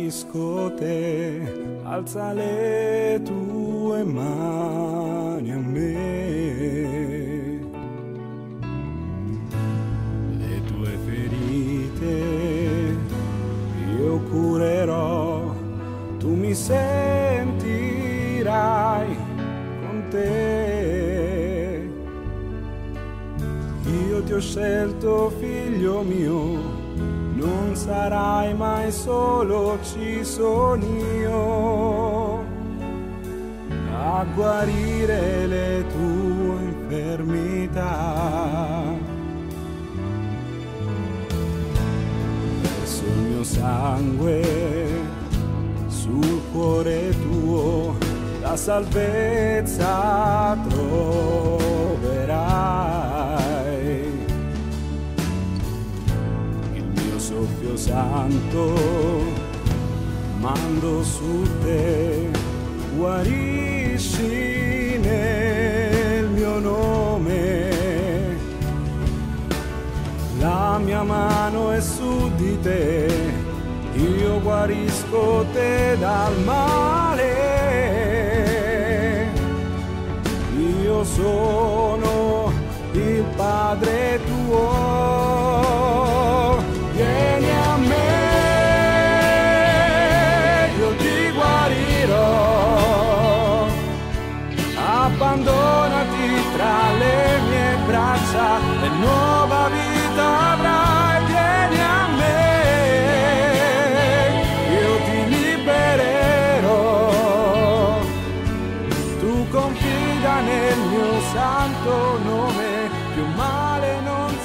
guarisco te, alza le tue mani a me. Le tue ferite io curerò, tu mi sentirai con te. Io ti ho scelto, figlio mio, non sarai mai solo, ci sono io a guarire le tue infermità. Verso il mio sangue sul cuore tuo la salvezza troverai. Soffio santo mando su te, guarisci nel mio nome. La mia mano è su di te, io guarisco te dal male. Io sono il Padre tuo. Vieni a me, io ti guarirò, abbandonati tra le mie braccia e nuova vita avrai. Vieni a me, io ti libererò, tu confida nel mio santo nome, più male non